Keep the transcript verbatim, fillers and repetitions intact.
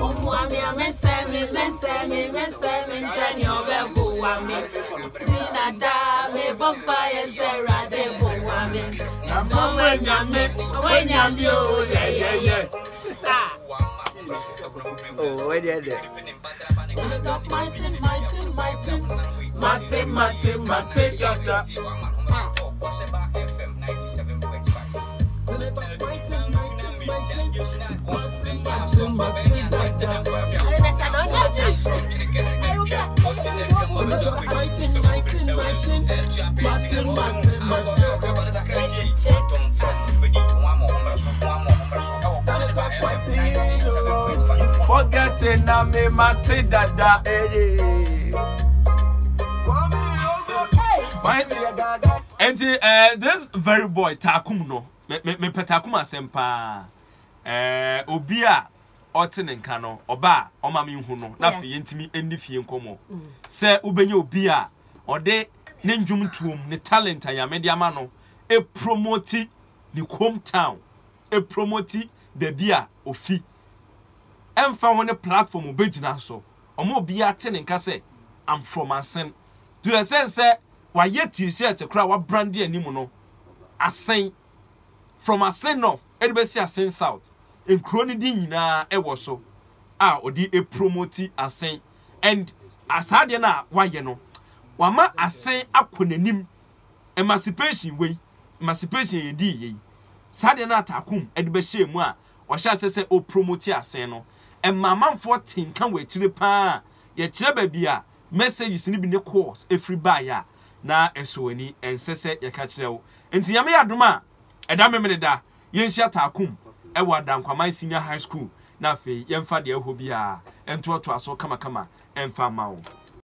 Umwami amesemi mesemi mesemi shani obebu wami. Tina da me bomba yezera de wami. Mama when yami when yami oh yeah yeah yeah. Ah. Oh, where did it? Martin, Martin, Martin, Martin, Martin, Martin, Yada. Bohyeba F M ninety-seven point five. Forgetting na me mate dada eh. And uh, this very boy Takum no me me me Takum asempa eh obia otene nka no oba oma me hu no na fe yentimi endi fie nkomo se ubenye obia ode ne njum tuom ne talent ayame de ama no e promote the hometown e promote the bia ofi emfa woni platform obegina so omo obia tene nka se I'm from Asen to the sense say wa yet t-shirt kra wa brand animu no Asen from Asen north edibesi Asen south en kroni di nyina e wo so a odi e promote Asen and asade na wa ye no wa ma Asen akonanim emancipation we emancipation ye di ye sade na Takum edibesi mu a o sha sese o promote Asen no emamanfo tinka we kire pa ye kire ba bia messages ni bi ne course every buyer na esoni ensese ye ka kire wo enti yame yadoma eda memene da yenhia Takum e wada nkwaman senior high school na fe yemfa de eho bia ento to aso kama kama emfa mawo.